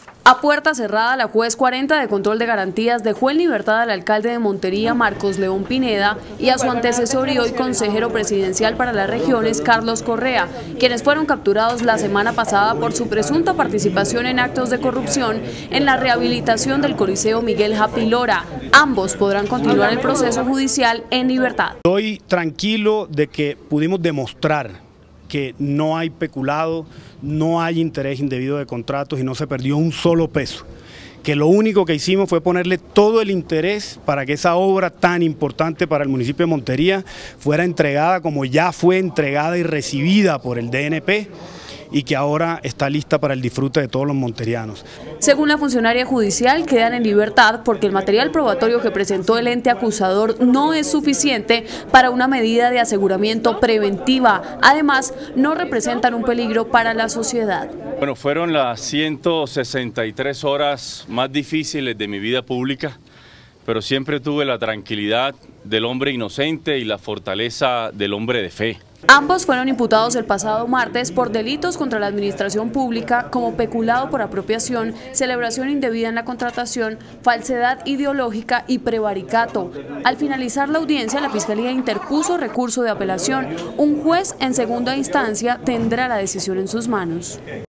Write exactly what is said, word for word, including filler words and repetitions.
A puerta cerrada, la juez cuarenta de control de garantías dejó en libertad al alcalde de Montería, Marcos León Pineda, y a su antecesor y hoy consejero presidencial para las regiones, Carlos Correa, quienes fueron capturados la semana pasada por su presunta participación en actos de corrupción en la rehabilitación del Coliseo Miguel Happy Lora. Ambos podrán continuar el proceso judicial en libertad. Estoy tranquilo de que pudimos demostrar que no hay peculado, no hay interés indebido de contratos y no se perdió un solo peso. Que lo único que hicimos fue ponerle todo el interés para que esa obra tan importante para el municipio de Montería fuera entregada como ya fue entregada y recibida por el D N P y que ahora está lista para el disfrute de todos los monterianos. Según la funcionaria judicial, quedan en libertad porque el material probatorio que presentó el ente acusador no es suficiente para una medida de aseguramiento preventiva. Además, no representan un peligro para la sociedad. Bueno, fueron las ciento sesenta y tres horas más difíciles de mi vida pública, pero siempre tuve la tranquilidad del hombre inocente y la fortaleza del hombre de fe. Ambos fueron imputados el pasado martes por delitos contra la administración pública como peculado por apropiación, celebración indebida en la contratación, falsedad ideológica y prevaricato. Al finalizar la audiencia, la Fiscalía interpuso recurso de apelación. Un juez en segunda instancia tendrá la decisión en sus manos.